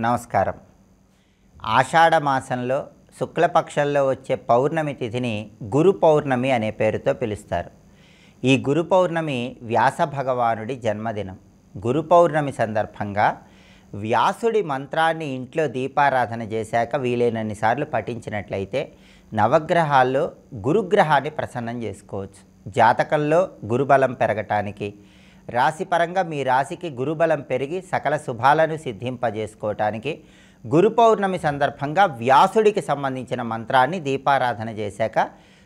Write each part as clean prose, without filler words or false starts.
నమస్కారం. ఆషాఢ మాసంలో శుక్లపక్షంలో వచ్చే పౌర్ణమి తిథిని గురు పౌర్ణమి అనే పేరుతో పిలుస్తారు. ఈ గురు పౌర్ణమి వ్యాస భగవానుడి జన్మదినం. గురు పౌర్ణమి సందర్భంగా వ్యాసుడి మంత్రాన్ని ఇంట్లో దీపారాధన చేశాక వీలైనన్ని సార్లు పఠించినట్లయితే నవగ్రహాల్లో గురుగ్రహాన్ని ప్రసన్నం చేసుకోవచ్చు. జాతకంలో గురుబలం పెరగటానికి, రాశిపరంగా మీ రాశికి గురుబలం పెరిగి సకల శుభాలను సిద్ధింపజేసుకోవటానికి గురు పౌర్ణమి సందర్భంగా వ్యాసుడికి సంబంధించిన మంత్రాన్ని దీపారాధన చేశాక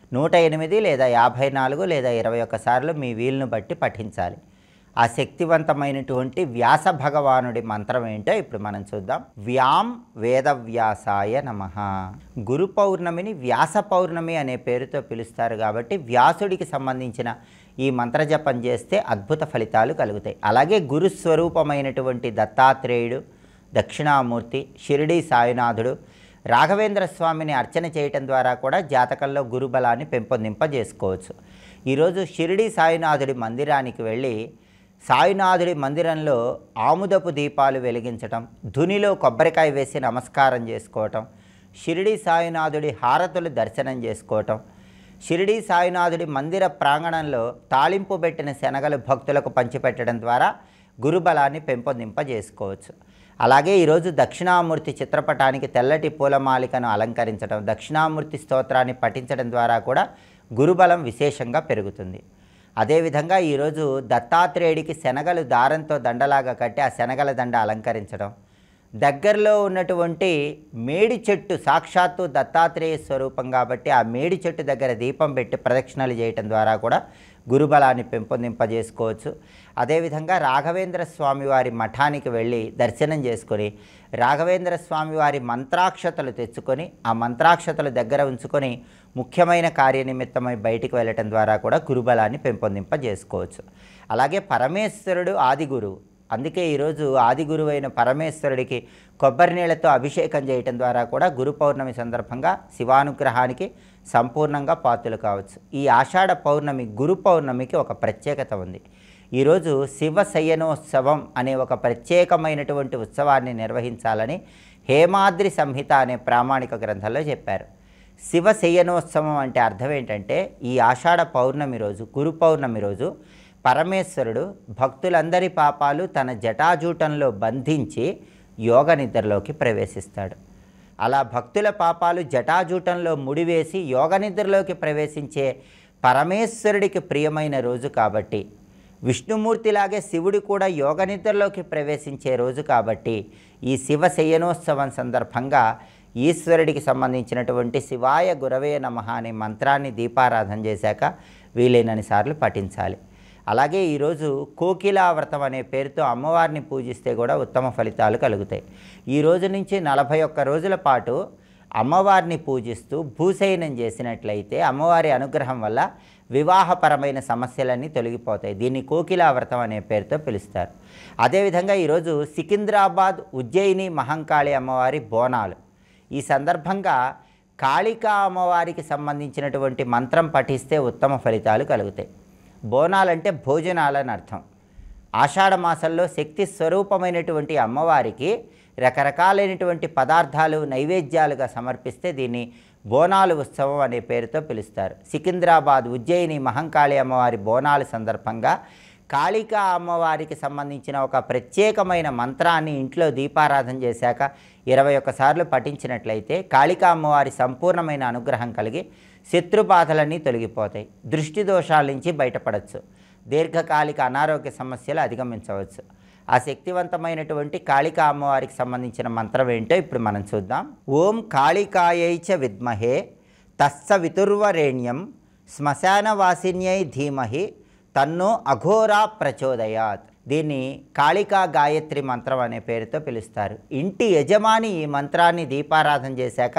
108 లేదా 54 లేదా 21 సార్లు మీ వీలును బట్టి పఠించాలి. ఆ శక్తివంతమైనటువంటి వ్యాస భగవానుడి మంత్రం ఏంటో ఇప్పుడు మనం చూద్దాం. వ్యాం వేదవ్యాసాయ నమః. గురు పౌర్ణమిని వ్యాస పౌర్ణమి అనే పేరుతో పిలుస్తారు కాబట్టి వ్యాసుడికి సంబంధించిన ఈ మంత్రజపం చేస్తే అద్భుత ఫలితాలు కలుగుతాయి. అలాగే గురుస్వరూపమైనటువంటి దత్తాత్రేయుడు, దక్షిణామూర్తి, షిరిడీ సాయినాథుడు, రాఘవేంద్ర స్వామిని అర్చన చేయటం ద్వారా కూడా జాతకంలో గురుబలాన్ని పెంపొందింపజేసుకోవచ్చు. ఈరోజు షిరిడీ సాయినాథుడి మందిరానికి వెళ్ళి సాయినాథుడి మందిరంలో ఆముదపు దీపాలు వెలిగించటం, ధునిలో కొబ్బరికాయ వేసి నమస్కారం చేసుకోవటం, షిరిడీ సాయినాథుడి హారతులు దర్శనం చేసుకోవటం, షిరిడీ సాయినాథుడి మందిర ప్రాంగణంలో తాళింపు పెట్టిన శనగలు భక్తులకు పంచిపెట్టడం ద్వారా గురుబలాన్ని పెంపొందింపజేసుకోవచ్చు. అలాగే ఈరోజు దక్షిణామూర్తి చిత్రపటానికి తెల్లటి పూలమాలికను అలంకరించడం, దక్షిణామూర్తి స్తోత్రాన్ని పఠించడం ద్వారా కూడా గురుబలం విశేషంగా పెరుగుతుంది. అదేవిధంగా ఈరోజు దత్తాత్రేయుడికి శనగలు దారంతో దండలాగా కట్టి ఆ శనగల దండ అలంకరించడం, దగ్గరలో ఉన్నటువంటి మేడి చెట్టు సాక్షాత్తు దత్తాత్రేయ స్వరూపం కాబట్టి ఆ మేడి చెట్టు దగ్గర దీపం పెట్టి ప్రదక్షిణలు చేయటం ద్వారా కూడా గురుబలాన్ని పెంపొందింపజేసుకోవచ్చు. అదేవిధంగా రాఘవేంద్ర స్వామివారి మఠానికి వెళ్ళి దర్శనం చేసుకొని రాఘవేంద్ర స్వామివారి మంత్రాక్షతలు తెచ్చుకొని ఆ మంత్రాక్షతలు దగ్గర ఉంచుకొని ముఖ్యమైన కార్యనిమిత్తమై బయటికి వెళ్ళటం ద్వారా కూడా గురుబలాన్ని పెంపొందింపజేసుకోవచ్చు. అలాగే పరమేశ్వరుడు ఆది గురువు, అందుకే ఈరోజు ఆది గురువైన పరమేశ్వరుడికి కొబ్బరి నీళ్లతో అభిషేకం చేయటం ద్వారా కూడా గురు పౌర్ణమి సందర్భంగా శివానుగ్రహానికి సంపూర్ణంగా పాత్రలు కావచ్చు. ఈ ఆషాఢ పౌర్ణమి గురు పౌర్ణమికి ఒక ప్రత్యేకత ఉంది. ఈరోజు శివశయనోత్సవం అనే ఒక ప్రత్యేకమైనటువంటి ఉత్సవాన్ని నిర్వహించాలని హేమాద్రి సంహిత అనే ప్రామాణిక గ్రంథంలో చెప్పారు. శివశయనోత్సవం అంటే అర్థం ఏంటంటే ఈ ఆషాఢ పౌర్ణమి రోజు, గురు పౌర్ణమి రోజు పరమేశ్వరుడు భక్తులందరి పాపాలు తన జటాజూటంలో బంధించి యోగ నిద్రలోకి ప్రవేశిస్తాడు. అలా భక్తుల పాపాలు జటాజూటంలో ముడివేసి యోగ నిద్రలోకి ప్రవేశించే పరమేశ్వరుడికి ప్రియమైన రోజు కాబట్టి, విష్ణుమూర్తిలాగే శివుడు కూడా యోగ నిద్రలోకి ప్రవేశించే రోజు కాబట్టి ఈ శివశయనోత్సవం సందర్భంగా ఈశ్వరుడికి సంబంధించినటువంటి శివాయ గురవే నమః అనే మంత్రాన్ని దీపారాధన చేశాక వీలైనన్ని సార్లు పఠించాలి. అలాగే ఈరోజు కోకిలావ్రతం అనే పేరుతో అమ్మవారిని పూజిస్తే కూడా ఉత్తమ ఫలితాలు కలుగుతాయి. ఈ రోజు నుంచి 41 రోజుల పాటు అమ్మవారిని పూజిస్తూ భూశయనం చేసినట్లయితే అమ్మవారి అనుగ్రహం వల్ల వివాహపరమైన సమస్యలన్నీ తొలగిపోతాయి. దీన్ని కోకిలావ్రతం అనే పేరుతో పిలుస్తారు. అదేవిధంగా ఈరోజు సికింద్రాబాద్ ఉజ్జయిని మహంకాళి అమ్మవారి బోనాలు. ఈ సందర్భంగా కాళికా అమ్మవారికి సంబంధించినటువంటి మంత్రం పఠిస్తే ఉత్తమ ఫలితాలు కలుగుతాయి. బోనాలంటే భోజనాలని అర్థం. ఆషాఢ మాసంలో శక్తి స్వరూపమైనటువంటి అమ్మవారికి రకరకాలైనటువంటి పదార్థాలు నైవేద్యాలుగా సమర్పిస్తే దీన్ని బోనాలు ఉత్సవం అనే పేరుతో పిలుస్తారు. సికింద్రాబాద్ ఉజ్జయిని మహంకాళి అమ్మవారి బోనాల సందర్భంగా కాళికా అమ్మవారికి సంబంధించిన ఒక ప్రత్యేకమైన మంత్రాన్ని ఇంట్లో దీపారాధన చేశాక 21 సార్లు పఠించినట్లయితే కాళికా అమ్మవారి సంపూర్ణమైన అనుగ్రహం కలిగి శత్రుబాధలన్నీ తొలగిపోతాయి. దృష్టి దోషాల నుంచి బయటపడవచ్చు. దీర్ఘకాలిక అనారోగ్య సమస్యలు అధిగమించవచ్చు. ఆ శక్తివంతమైనటువంటి కాళికా అమ్మవారికి సంబంధించిన మంత్రం ఏంటో ఇప్పుడు మనం చూద్దాం. ఓం కాళికాయై చ విద్మహే తస్స వితుర్వరేణ్యం శ్మశానవాసిన్యై ధీమహి తన్నో అఘోరా ప్రచోదయాత్. దీన్ని కాళికా గాయత్రి మంత్రం అనే పేరుతో పిలుస్తారు. ఇంటి యజమాని ఈ మంత్రాన్ని దీపారాధన చేశాక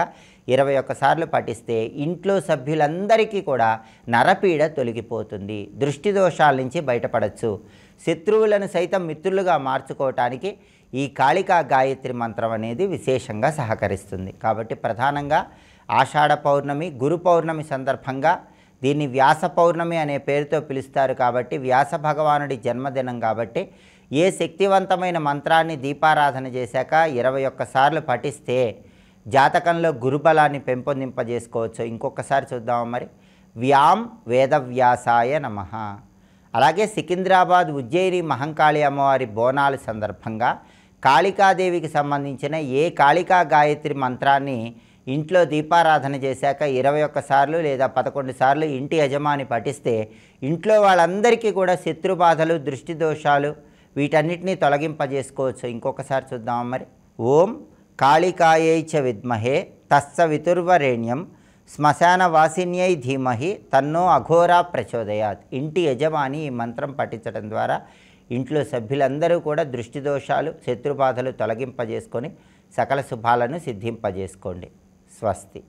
21 సార్లు పఠిస్తే ఇంట్లో సభ్యులందరికీ కూడా నరపీడ తొలగిపోతుంది. దృష్టి దోషాల నుంచి బయటపడవచ్చు. శత్రువులను సైతం మిత్రులుగా మార్చుకోవటానికి ఈ కాళికా గాయత్రి మంత్రం అనేది విశేషంగా సహకరిస్తుంది. కాబట్టి ప్రధానంగా ఆషాఢ పౌర్ణమి గురు పౌర్ణమి సందర్భంగా దీన్ని వ్యాస పౌర్ణమి అనే పేరుతో పిలుస్తారు కాబట్టి వ్యాస భగవానుడి జన్మదినం కాబట్టి ఏ శక్తివంతమైన మంత్రాన్ని దీపారాధన చేశాక 21 సార్లు పఠిస్తే జాతకంలో గురుబలాన్ని పెంపొందింపజేసుకోవచ్చు. ఇంకొకసారి చూద్దాం మరి. వ్యాం వేదవ్యాసాయ నమః. అలాగే సికింద్రాబాద్ ఉజ్జయిని మహంకాళి అమ్మవారి బోనాల సందర్భంగా కాళికాదేవికి సంబంధించిన ఏ కాళికా గాయత్రి మంత్రాన్ని ఇంట్లో దీపారాధన చేశాక 21 సార్లు లేదా 11 సార్లు ఇంటి యజమాని పఠిస్తే ఇంట్లో వాళ్ళందరికీ కూడా శత్రుబాధలు, దృష్టి దోషాలు వీటన్నిటినీ తొలగింపజేసుకోవచ్చు. ఇంకొకసారి చూద్దాం మరి. ఓం కాళికాయై చ విద్మహే తస్సవితుర్వరేణ్యం శ్మశాన వాసిన్యై ధీమహి తన్నో అఘోరా ప్రచోదయాత్. ఇంటి యజమాని ఈ మంత్రం పఠించడం ద్వారా ఇంట్లో సభ్యులందరూ కూడా దృష్టి దోషాలు, శత్రుబాధలు తొలగింపజేసుకొని సకల శుభాలను సిద్ధింపజేసుకోండి. స్వస్తి.